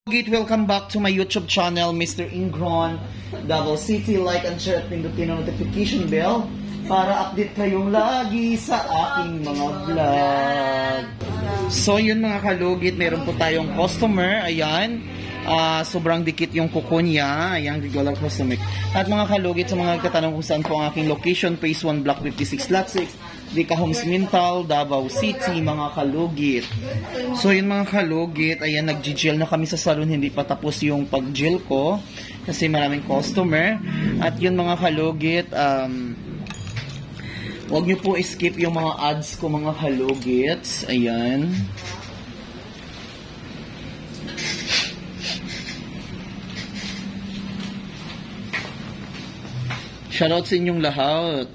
Welcome back to my YouTube channel, MR.Ingrown, Davao City. Like and share at pindutin ang notification bell para update kayong lagi sa aking mga vlog. So yun mga kalugit, meron po tayong customer. Ayan, sobrang dikit yung kuko niya. Ayan, regular customer. At mga kalugit, sa mga nagtatanong kung saan po ang aking location, Phase 1, Block 56, Lot 6, Deca Mintal, Davao City, mga kalugit. So yun mga kalugit, ayan, nag-gel na kami sa salon, hindi pa tapos yung pag-gel ko kasi maraming customer. At yun mga kalugit, huwag nyo po skip yung mga ads ko mga kalugits. Ayan. Shoutout sa inyong lahat.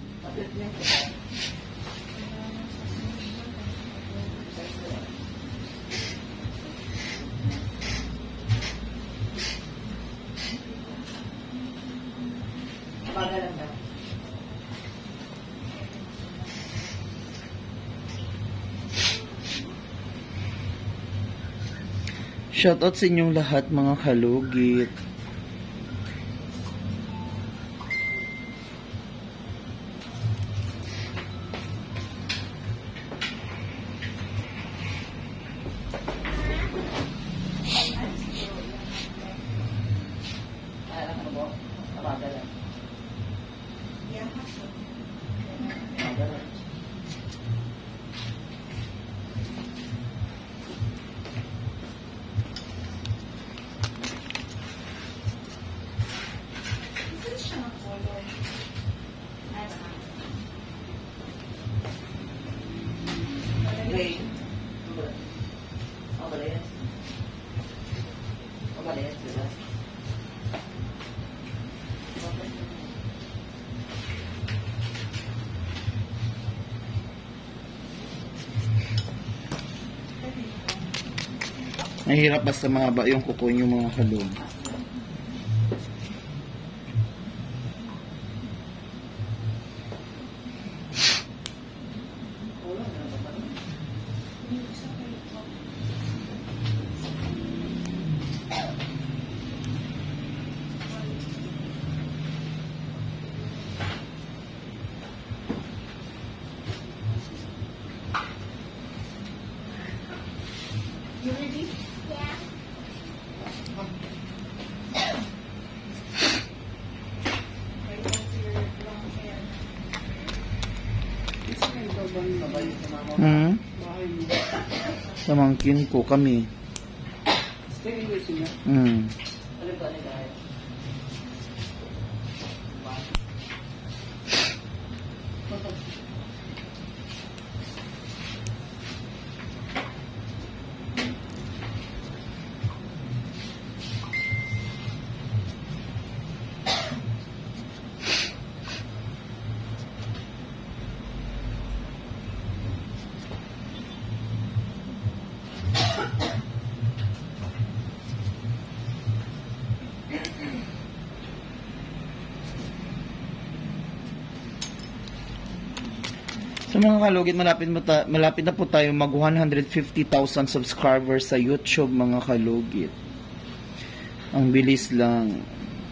Shoutout sa inyong lahat mga kalugit. Mahirap basta mahaba yung kuko nyo mga kalug. You ready? Yeah. Samangkin ko kami. So mga kalugit, malapit na po tayo mag 150,000 subscribers sa YouTube mga kalugit. Ang bilis lang.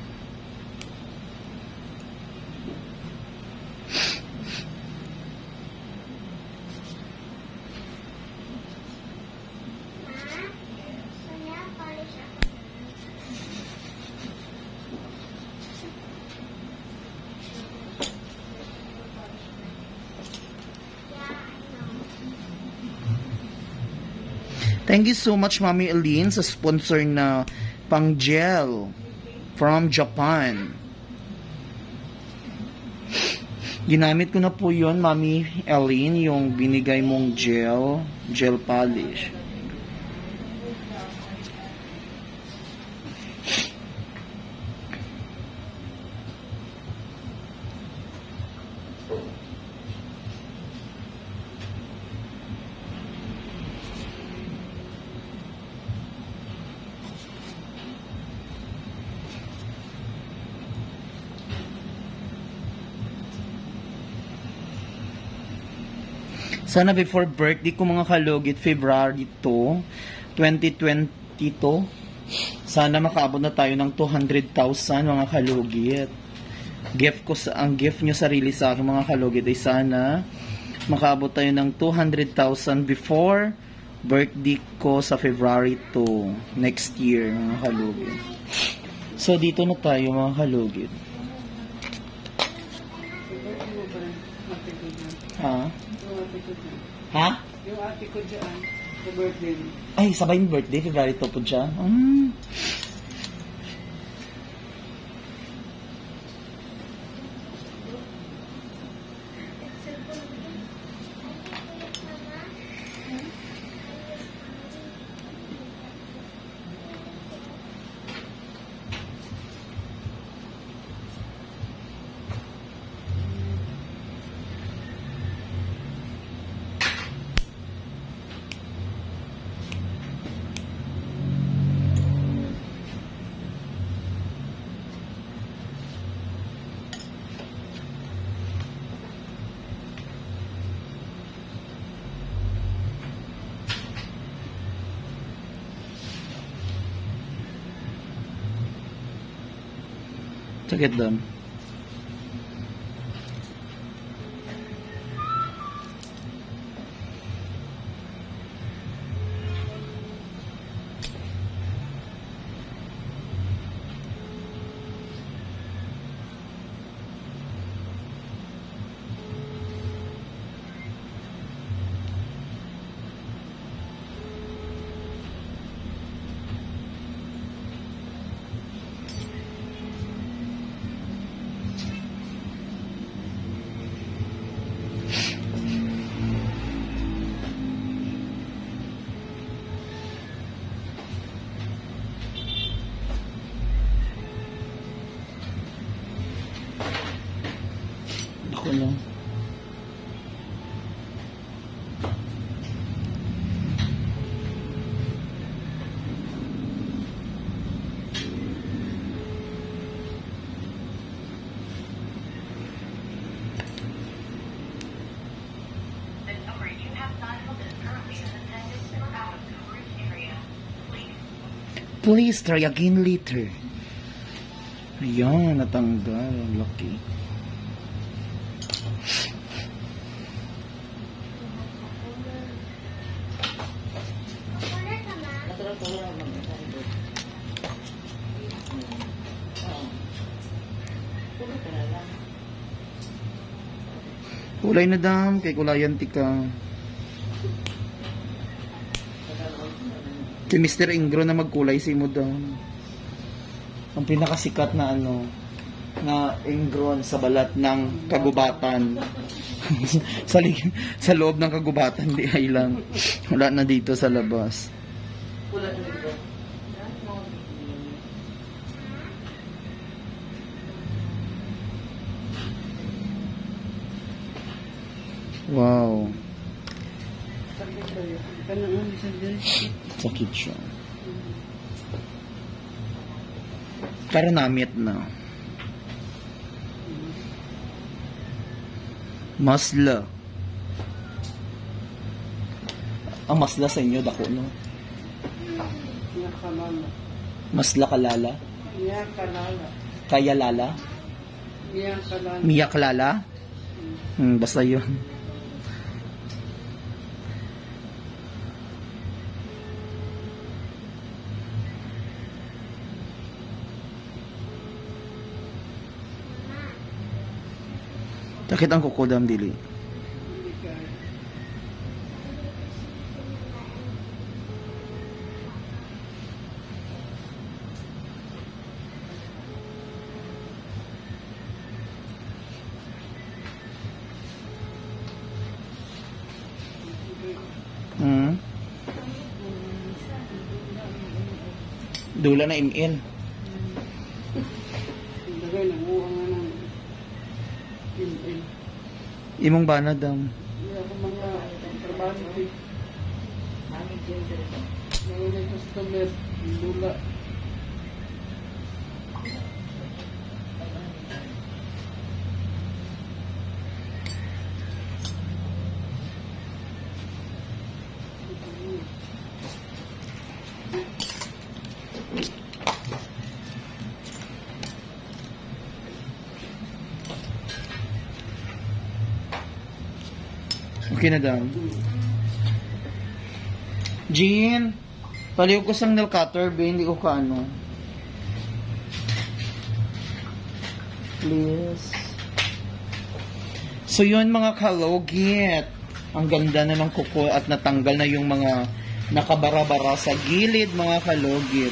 Thank you so much, Mami Eileen, sa sponsor na pang gel from Japan. Ginamit ko na po yun, Mami Eileen, yung binigay mong gel polish. Sana before birthday ko mga kalugit, February 2, 2022, Sana makaabot na tayo ng 200,000 mga kalugit. Ang gift nyo sarili sa akin mga kalugit ay sana makaabot tayo ng 200,000 before birthday ko sa February 2 next year mga kalugit. So dito na tayo mga kalugit. Ha? Ha? Yung ate ko dyan, sa birthday. Ay, sabay yung birthday, February 2 po dyan. Look at them. Ako lang. Please try again later. Ayan, natanggal. Lucky. Kulay na dam, kay kulayan tika. Si MR.Ingrown na magkulay si mo dam. Ang pinakasikat na na ingrown sa balat ng kagubatan. sa loob ng kagubatan, di ay lang. Wala na dito sa labas. Wow. Sakit siya. Pero namit na. Masla. Ang masla sa inyo, dako, no? Masla kalala? Kaya lala? Miyak lala? Basta yun. Sakit ang kuko dam dili. Dula na ML. Imong bana dam. Okay na daw. Jean, paliw ko sang nail cutter, ba? Hindi ko kaano. Please. So yun mga kalugit. Ang ganda na ng kuko at natanggal na yung mga nakabara-bara sa gilid mga kalugit.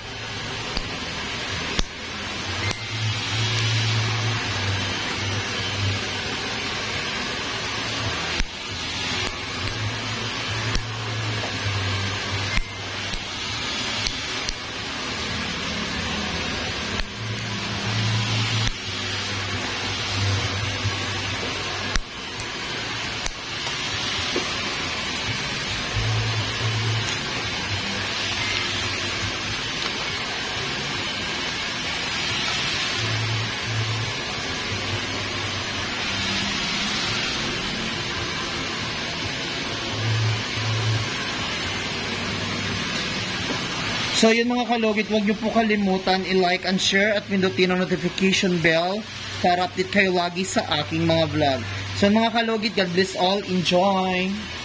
So yun mga kalugit, huwag niyo po kalimutan i-like and share at pindutin ang notification bell para update kayo lagi sa aking mga vlog. So mga kalugit, God bless all. Enjoy!